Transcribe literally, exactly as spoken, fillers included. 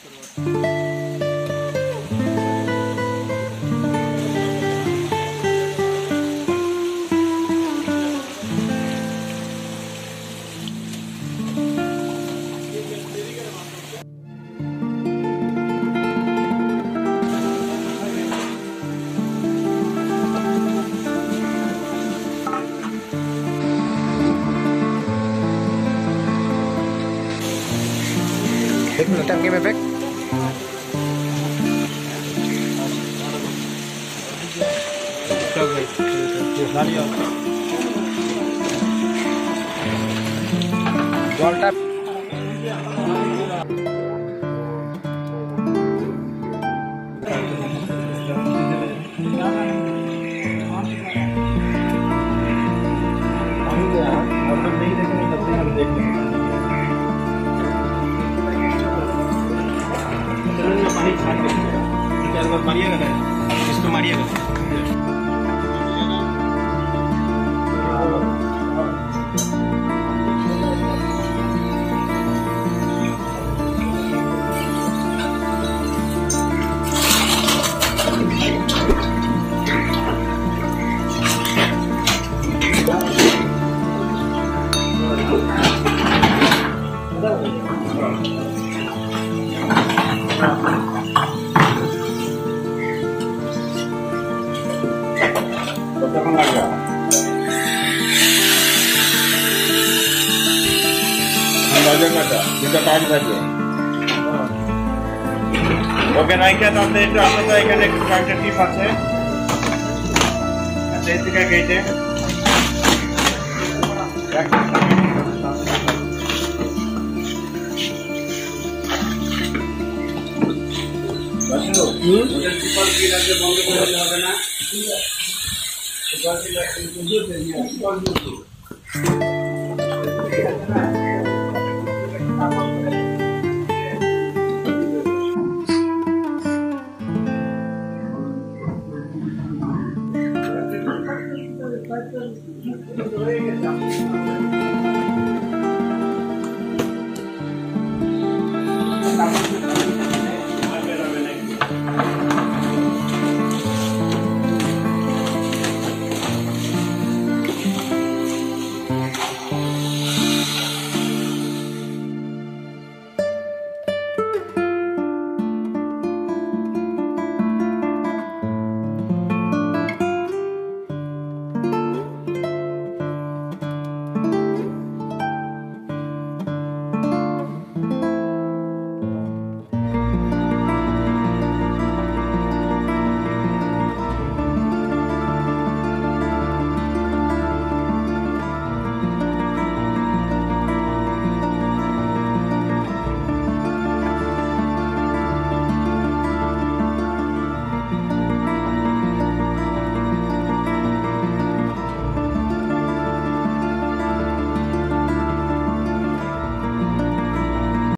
एक मिनट टंकी में बैग बॉल टैप मारिएगा इसको मारिएगा ওকে রাইখা তাতে একটু আপনাদের এখানে একটু কয়েকটা টিপ আছে আচ্ছা এই থেকে গেটে বাসু ওটা টিপাল কি লাগে বন্ধ করে দিতে হবে না ঠিক আছে টিপাল কি লাগে বুঝতে দিই টিপাল বুঝতে